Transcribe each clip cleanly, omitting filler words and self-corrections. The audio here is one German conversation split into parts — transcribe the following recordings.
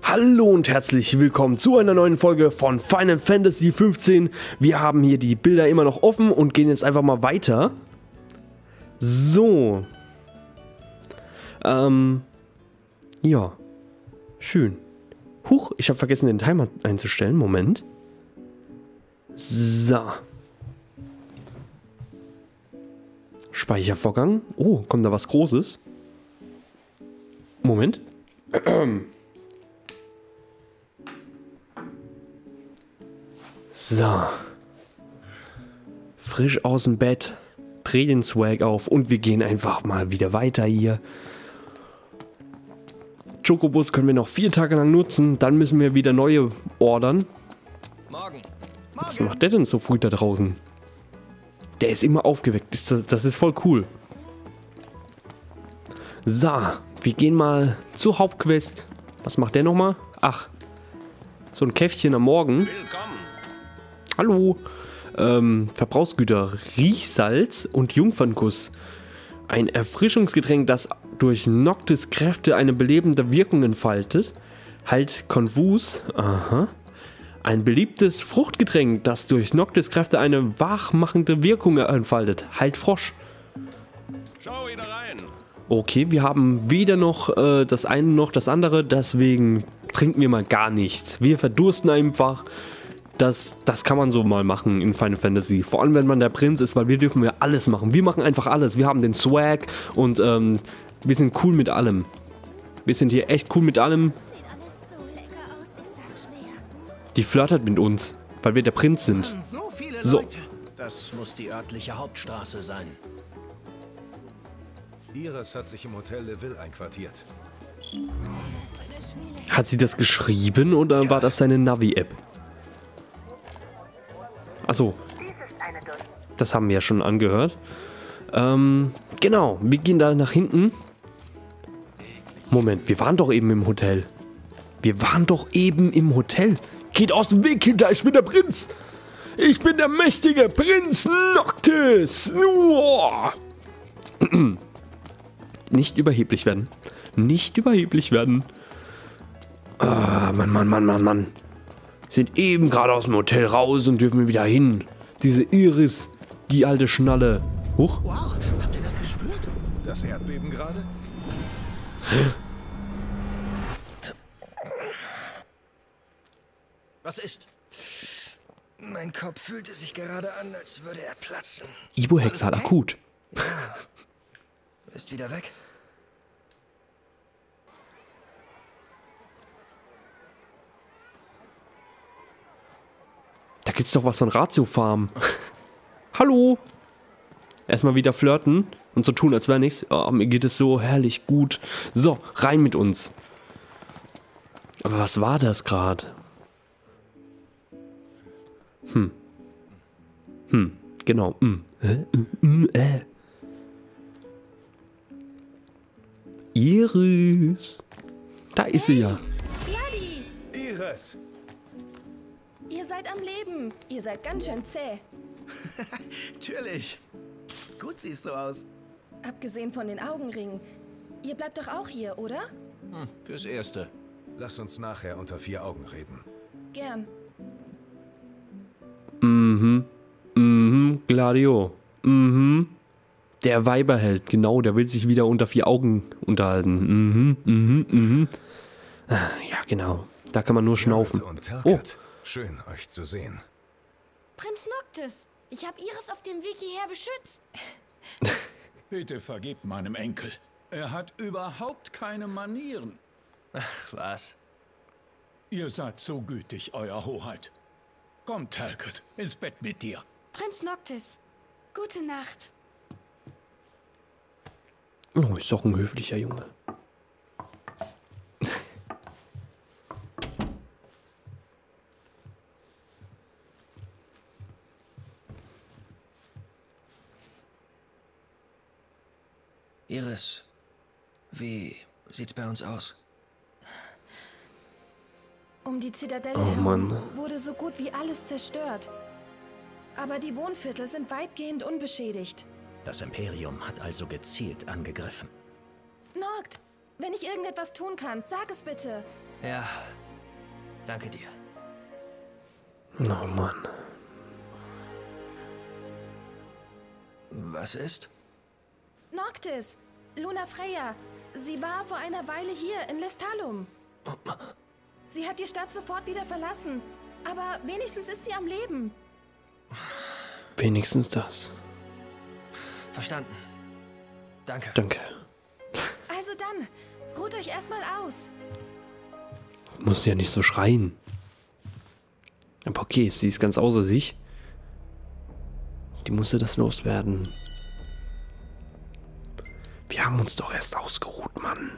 Hallo und herzlich willkommen zu einer neuen Folge von Final Fantasy 15. Wir haben hier die Bilder immer noch offen und gehen jetzt einfach mal weiter. So. Ja. Schön. Huch, ich habe vergessen den Timer einzustellen. Moment. So. Speichervorgang. Oh, kommt da was Großes? Moment. So. Frisch aus dem Bett. Dreh den Swag auf und wir gehen einfach mal wieder weiter hier. Chocobus können wir noch 4 Tage lang nutzen. Dann müssen wir wieder neue ordern. Morgen. Was macht der denn so früh da draußen? Der ist immer aufgeweckt. Das ist voll cool. So, wir gehen mal zur Hauptquest. Was macht der nochmal? Ach, so ein Käffchen am Morgen. Willkommen. Hallo. Verbrauchsgüter, Riechsalz und Jungfernkuss. Ein Erfrischungsgetränk, das durch Noctis Kräfte eine belebende Wirkung entfaltet. Halt konfus. Aha. Ein beliebtes Fruchtgetränk, das durch Noctis Kräfte eine wachmachende Wirkung entfaltet. Halt Frosch. Schau wieder rein. Okay, wir haben weder noch das eine noch das andere, deswegen trinken wir mal gar nichts. Wir verdursten einfach. Das kann man so mal machen in Final Fantasy. Vor allem, wenn man der Prinz ist, weil wir dürfen ja alles machen. Wir machen einfach alles. Wir haben den Swag und wir sind cool mit allem. Wir sind hier echt cool mit allem. Sieht alles so lecker aus, ist das schwer. Die flirtet mit uns, weil wir der Prinz sind. So viele So. Leute. Das muss die örtliche Hauptstraße sein. Iris hat sich im Hotel Leville einquartiert. Hat sie das geschrieben oder war das seine Navi-App? Achso, das haben wir ja schon angehört. Genau, wir gehen da nach hinten. Moment, wir waren doch eben im Hotel. Wir waren doch eben im Hotel. Geht aus dem Weg hinter, ich bin der Prinz. Ich bin der mächtige Prinz Noctis. Uah. Nicht überheblich werden. Nicht überheblich werden. Ah, Mann. Sind eben gerade aus dem Hotel raus und dürfen wir wieder hin. Diese Iris, die alte Schnalle. Huch. Wow, habt ihr das gespürt? Das Erdbeben gerade? Was ist? Mein Kopf fühlte sich gerade an, als würde er platzen. Ibo-Hexal akut. Ist wieder weg? Da gibt's doch was von Ratio-Farm. Hallo. Erstmal wieder flirten und so tun, als wäre nichts. Oh, mir geht es so herrlich gut. So, rein mit uns. Aber was war das gerade? Genau. Iris. Da ist sie ja. Vladi, Iris! ihr seid am Leben. Ihr seid ganz schön zäh. Natürlich. Gut siehst du aus. Abgesehen von den Augenringen. Ihr bleibt doch auch hier, oder? Fürs Erste. Lass uns nachher unter 4 Augen reden. Gern. Gladio. Der Weiberheld, genau, der will sich wieder unter 4 Augen unterhalten. Ja, genau. Da kann man nur schnaufen. Und Oh, Talcott, schön euch zu sehen. Prinz Noctis, ich habe Iris auf dem Weg hierher beschützt. Bitte vergebt meinem Enkel. Er hat überhaupt keine Manieren. Was? Ihr seid so gütig, Euer Hoheit. Kommt, Talcott, ins Bett mit dir. Prinz Noctis, gute Nacht. oh, ist doch ein höflicher Junge. Iris, wie sieht's bei uns aus? Um die Zitadelle Oh, herum Mann. wurde so gut wie alles zerstört. Aber die Wohnviertel sind weitgehend unbeschädigt. Das Imperium hat also gezielt angegriffen. Noct, wenn ich irgendetwas tun kann, sag es bitte. Ja, danke dir. Oh Mann. Was ist? Noctis, Luna Freya. Sie war vor einer Weile hier in Lestalum. Sie hat die Stadt sofort wieder verlassen. Aber wenigstens ist sie am Leben. Wenigstens das. Verstanden. Danke. Danke. Also dann, ruht euch erstmal aus. Muss ja nicht so schreien. Aber okay, sie ist ganz außer sich. Die musste das loswerden. Wir haben uns doch erst ausgeruht, Mann.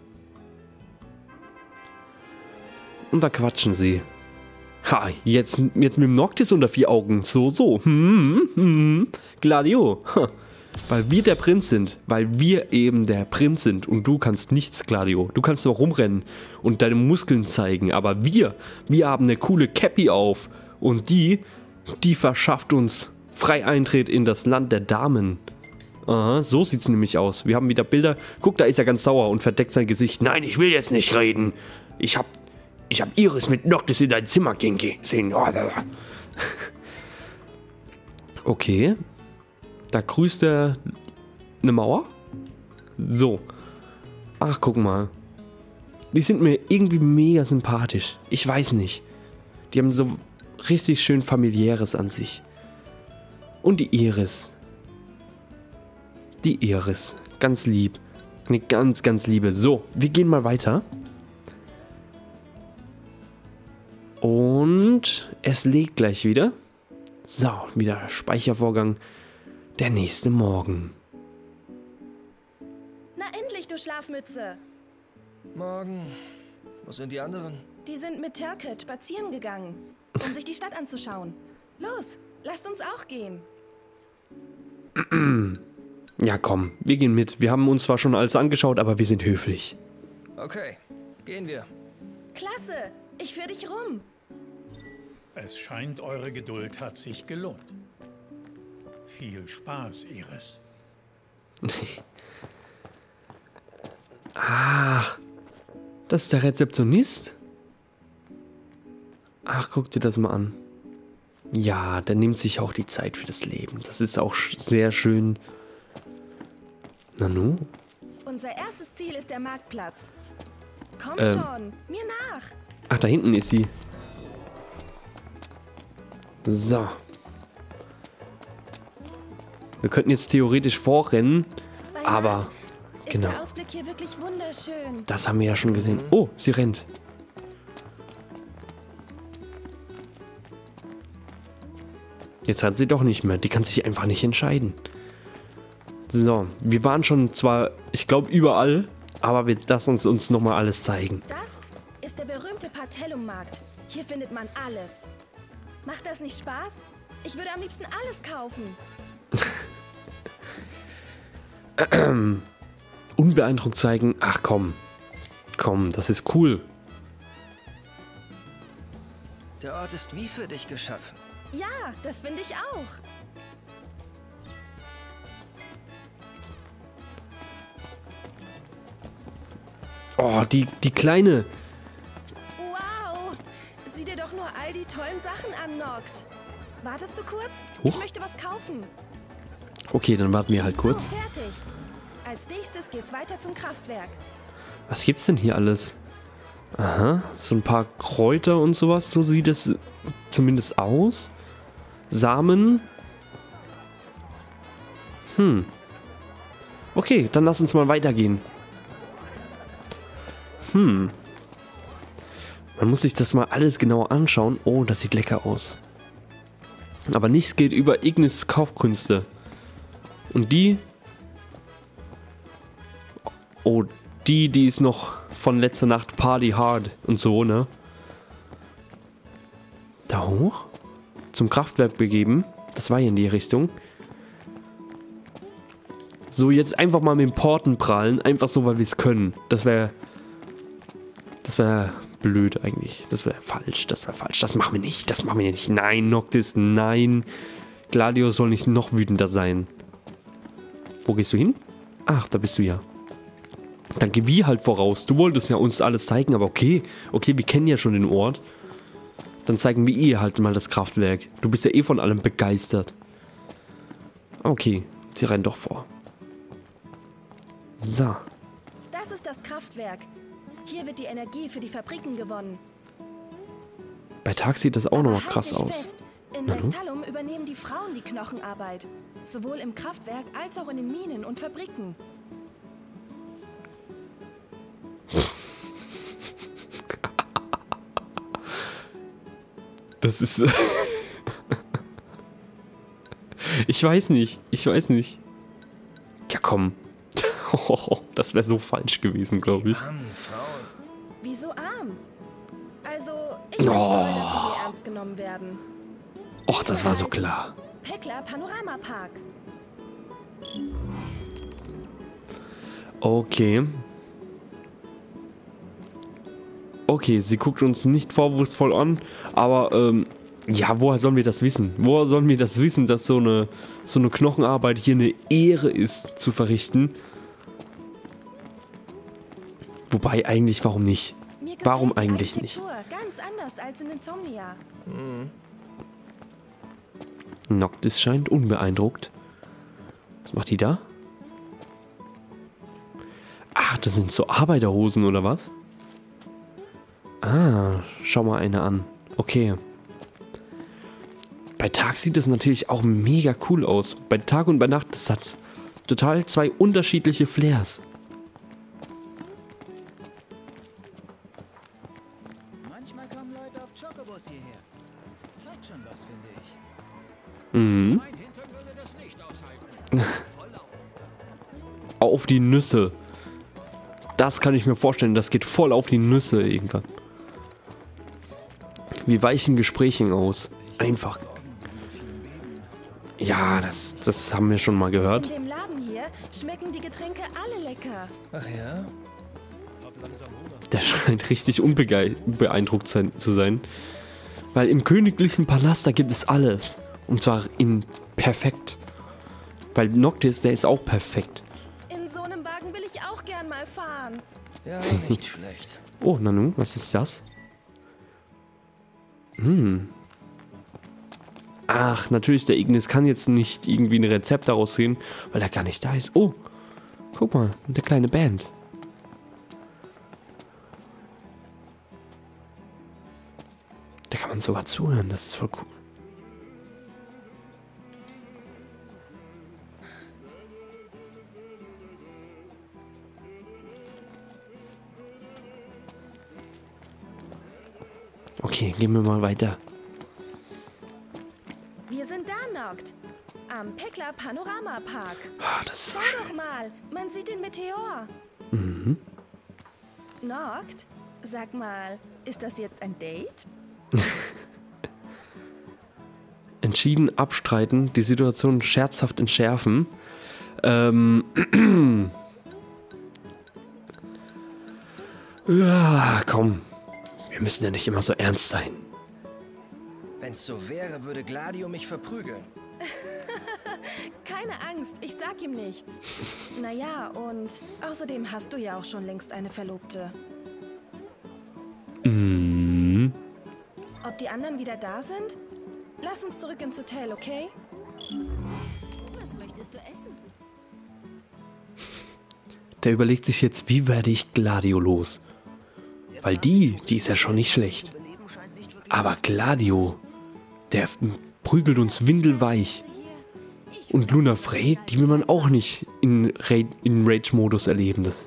Und da quatschen sie. Ha, jetzt mit dem Noctis unter 4 Augen. So. Gladio. Ha. Weil wir der Prinz sind. Weil wir eben der Prinz sind. Und du kannst nichts, Gladio. Du kannst nur rumrennen und deine Muskeln zeigen. Aber wir haben eine coole Cappy auf. Und die verschafft uns Freieintritt in das Land der Damen. Aha, so sieht's nämlich aus. Wir haben wieder Bilder. Guck, da ist er ganz sauer und verdeckt sein Gesicht. Nein, ich will jetzt nicht reden. Ich hab Iris mit Noctis in dein Zimmer gehen gesehen. Okay. Da grüßt er eine Mauer. So. Ach, guck mal. Die sind mir irgendwie mega sympathisch. Ich weiß nicht. Die haben so richtig schön familiäres an sich. Und die Iris. Die Iris. Ganz lieb. Eine ganz, ganz liebe. So, wir gehen mal weiter. Und es legt gleich wieder. So, wieder Speichervorgang. Der nächste Morgen. Na endlich, du Schlafmütze. Morgen. Wo sind die anderen? Die sind mit Turkett spazieren gegangen, um sich die Stadt anzuschauen. Los, lasst uns auch gehen. Ja, komm, wir gehen mit. Wir haben uns zwar schon alles angeschaut, aber wir sind höflich. Okay, gehen wir. Klasse, ich führe dich rum. Es scheint, eure Geduld hat sich gelohnt. Viel Spaß, Iris. Ah, das ist der Rezeptionist? Ach, guck dir das mal an. Ja, der nimmt sich auch die Zeit für das Leben. Das ist auch sehr schön. Nanu? Unser erstes Ziel ist der Marktplatz. Komm schon, mir nach. Ach, da hinten ist sie. So. Wir könnten jetzt theoretisch vorrennen, Bei aber Nacht ist genau. der Ausblick hier wirklich wunderschön. Das haben wir ja schon gesehen. Oh, sie rennt. Jetzt hat sie doch nicht mehr. Die kann sich einfach nicht entscheiden. So, wir waren schon zwar, ich glaube, überall, aber wir lassen uns nochmal alles zeigen. Das ist der berühmte Partellum-Markt. Hier findet man alles. Macht das nicht Spaß? Ich würde am liebsten alles kaufen. Unbeeindruckt zeigen. Ach komm. Komm, das ist cool. Der Ort ist wie für dich geschaffen. Ja, das finde ich auch. Oh, die Kleine. Wow, sieh dir doch nur all die tollen Sachen an, Noct. Wartest du kurz? Huch. Ich möchte was kaufen. Okay, dann warten wir halt kurz. So, fertig. Als nächstes geht's weiter zum Kraftwerk. Was gibt's denn hier alles? Aha, so ein paar Kräuter und sowas. So sieht es zumindest aus. Samen. Okay, dann lass uns mal weitergehen. Man muss sich das mal alles genauer anschauen. Oh, das sieht lecker aus. Aber nichts geht über Ignis Kaufkünste. Und die... Oh, die ist noch von letzter Nacht Party Hard und so, ne? Da hoch? Zum Kraftwerk begeben. Das war hier in die Richtung. So, jetzt einfach mal mit den Porten prallen. Einfach so, weil wir es können. Das wäre blöd eigentlich. Das wäre falsch. Das wäre falsch. Das machen wir nicht. Das machen wir nicht. Nein, Noctis, nein. Gladio soll nicht noch wütender sein. Wo gehst du hin? Ach, da bist du ja. Dann geh wir halt voraus. Du wolltest ja uns alles zeigen, aber okay. Okay, wir kennen ja schon den Ort. Dann zeigen wir ihr halt mal das Kraftwerk. Du bist ja eh von allem begeistert. Okay, sie rennt doch vor. So. Das ist das Kraftwerk. Hier wird die Energie für die Fabriken gewonnen. Bei Tag sieht das auch Aber noch halt krass dich aus. fest. In Lestalum übernehmen die Frauen die Knochenarbeit. Sowohl im Kraftwerk als auch in den Minen und Fabriken. Das ist... Ich weiß nicht. Ja, komm. Das wäre so falsch gewesen, glaube ich. Armen Frauen. Wieso arm? Also, ich find's toll, dass sie hier ernst genommen werden. Och, das war so klar. Pekla Panoramapark. Okay. Okay, sie guckt uns nicht vorwurfsvoll an, aber ja, woher sollen wir das wissen? Woher sollen wir das wissen, dass so eine Knochenarbeit hier eine Ehre ist zu verrichten? Wobei eigentlich, warum nicht? Mir gefällt Warum die eigentlich nicht? Architektur ganz anders als in Insomnia. Noctis scheint unbeeindruckt. Was macht die da? Ach, das sind so Arbeiterhosen oder was? Ah, schau mal eine an. Okay. Bei Tag sieht das natürlich auch mega cool aus. Bei Tag und bei Nacht, das hat total zwei unterschiedliche Flairs. Manchmal kommen Leute auf Chocobos hierher. Hat schon was, finde ich. Mhm. Mein Hintern würde das nicht aushalten. Volllauf. Auf die Nüsse. Das kann ich mir vorstellen. Das geht voll auf die Nüsse irgendwann. Wir weichen Gesprächen aus. Einfach. Ja, das haben wir schon mal In gehört. dem Laden hier schmecken die Getränke alle lecker. Ach ja? Der scheint richtig unbeeindruckt zu sein. Weil im königlichen Palast, da gibt es alles. Und zwar in perfekt. Weil Noctis, der ist auch perfekt. In so einem Wagen will ich auch gern mal fahren. Ja, nicht schlecht. Oh, Nanu, was ist das? Ach, natürlich, der Ignis kann jetzt nicht irgendwie ein Rezept daraus sehen, weil er gar nicht da ist. Oh, guck mal, eine kleine Band. Da kann man sogar zuhören, das ist voll cool. Okay, gehen wir mal weiter. Wir sind da, Noct. Am Pekla Panoramapark. Ah, das ist so Schau schön. doch mal, man sieht den Meteor. Mhm. Noct, sag mal, ist das jetzt ein Date? Entschieden abstreiten, die Situation scherzhaft entschärfen. Ja, komm. Wir müssen ja nicht immer so ernst sein. Wenn's so wäre, würde Gladio mich verprügeln. Keine Angst, ich sag ihm nichts. Naja, und außerdem hast du ja auch schon längst eine Verlobte. Mhm. Ob die anderen wieder da sind? Lass uns zurück ins Hotel, okay? Was möchtest du essen? Der überlegt sich jetzt, wie werde ich Gladio los? Weil die ist ja schon nicht schlecht. Aber Gladio, der prügelt uns windelweich. Und Luna Frey, die will man auch nicht in Rage-Modus erleben. Das,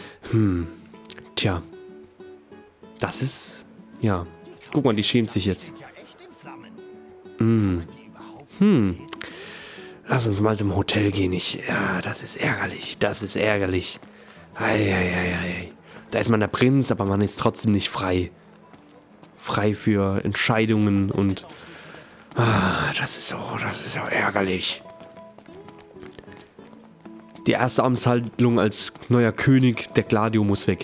tja. Das ist, ja. Guck mal, die schämt sich jetzt. Lass uns mal zum Hotel gehen. Ja, das ist ärgerlich. Das ist ärgerlich. Ei. Da ist man der Prinz, aber man ist trotzdem nicht frei. Frei für Entscheidungen und das ist so ärgerlich. Die erste Amtshandlung als neuer König, der Gladio muss weg.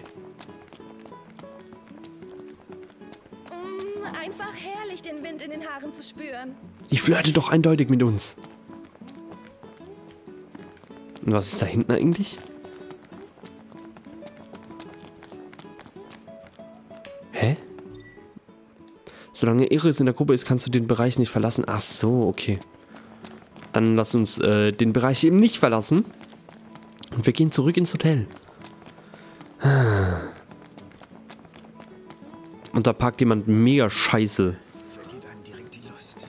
Einfach herrlich, den Wind in den Haaren zu spüren. Sie flirtet doch eindeutig mit uns. Und was ist da hinten eigentlich? Hä? Solange Iris in der Gruppe ist, kannst du den Bereich nicht verlassen. Ach so, okay. Dann lass uns den Bereich eben nicht verlassen. Und wir gehen zurück ins Hotel. Und da parkt jemand mega scheiße. Vergeht einem direkt die Lust.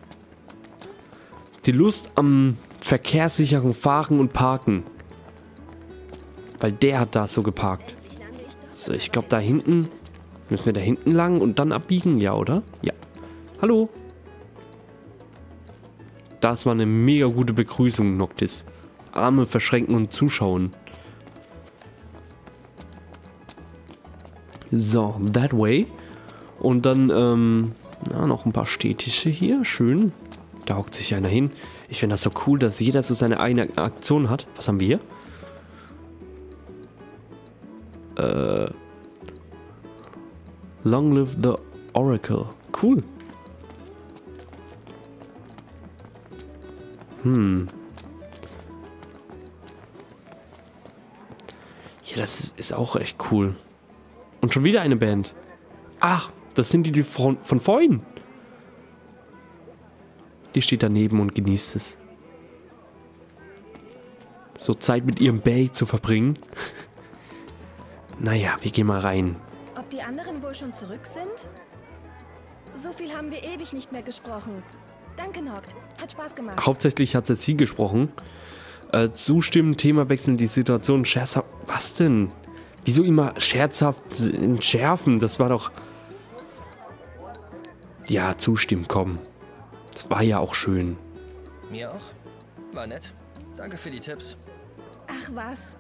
Die Lust am verkehrssicheren Fahren und Parken. Weil der hat da so geparkt. So, ich glaube da hinten... Müssen wir da hinten lang und dann abbiegen? Ja, oder? Ja. Hallo. Das war eine mega gute Begrüßung, Noctis. Arme verschränken und zuschauen. So, that way. Und dann, noch ein paar Städtische hier. Schön. Da hockt sich einer hin. Ich finde das so cool, dass jeder so seine eigene Aktion hat. Was haben wir hier? Long live the Oracle. Cool. Ja, das ist auch echt cool. Und schon wieder eine Band. Ach, das sind die von vorhin. Die steht daneben und genießt es. So Zeit mit ihrem Bay zu verbringen. Naja, wir gehen mal rein. Ob die anderen wohl schon zurück sind? So viel haben wir ewig nicht mehr gesprochen. Danke, Noct. Hat Spaß gemacht. Hauptsächlich hat sie gesprochen. Zustimmen, Thema wechseln, die Situation scherzhaft. Was denn? Wieso immer scherzhaft entschärfen? Das war doch... Ja, zustimmen, komm. Das war ja auch schön. Mir auch. War nett. Danke für die Tipps. Ach was.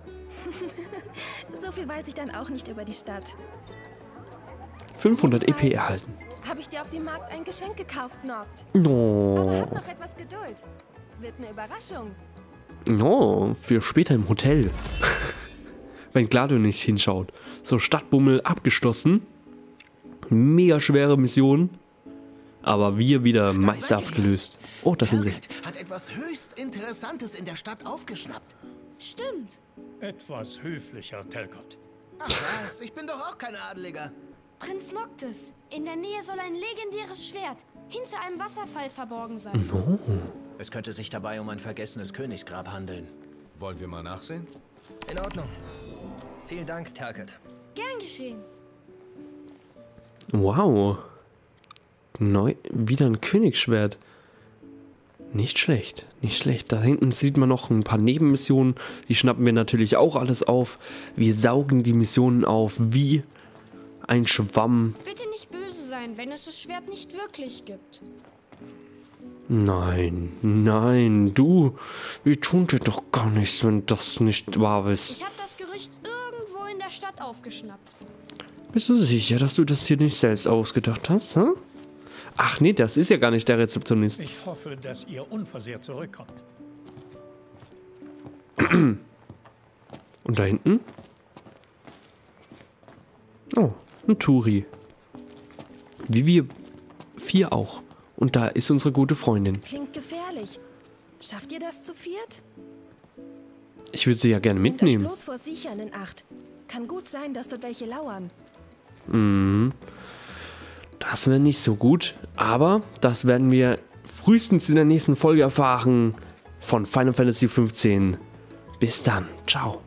So viel weiß ich dann auch nicht über die Stadt. 500 EP erhalten. Habe ich dir auf dem Markt ein Geschenk gekauft, Noct. No. Aber hab noch etwas Geduld. Wird eine Überraschung. No, für später im Hotel. Wenn Gladio nicht hinschaut. So, Stadtbummel abgeschlossen. Mega schwere Mission. Aber wir wieder meisterhaft gelöst. Oh, da sind sie. Talcott hat etwas höchst Interessantes in der Stadt aufgeschnappt. Stimmt. Etwas höflicher, Talcott. Ach was, ich bin doch auch kein Adeliger. Prinz Noctis. In der Nähe soll ein legendäres Schwert hinter einem Wasserfall verborgen sein. Oh. Es könnte sich dabei um ein vergessenes Königsgrab handeln. Wollen wir mal nachsehen? In Ordnung. Vielen Dank, Talcott. Gern geschehen. Wow. Wieder ein Königsschwert. Nicht schlecht, nicht schlecht. Da hinten sieht man noch ein paar Nebenmissionen. Die schnappen wir natürlich auch alles auf. Wir saugen die Missionen auf wie ein Schwamm. Bitte nicht böse sein, wenn es das Schwert nicht wirklich gibt. Nein, nein, du. Wir tun dir doch gar nichts, wenn das nicht wahr ist. Ich habe das Gerücht irgendwo in der Stadt aufgeschnappt. Bist du sicher, dass du das hier nicht selbst ausgedacht hast, hm? Ach nee, das ist ja gar nicht der Rezeptionist. Ich hoffe, dass ihr unversehrt zurückkommt. Und da hinten? Oh, ein Turi. Wie wir 4 auch. Und da ist unsere gute Freundin. Klingt gefährlich. Schafft ihr das zu viert? Ich würde sie ja gerne Nehmt euch mitnehmen. bloß vor Sichern in Acht. Kann gut sein, dass dort welche lauern. Das wäre nicht so gut, aber das werden wir frühestens in der nächsten Folge erfahren von Final Fantasy XV. Bis dann, ciao.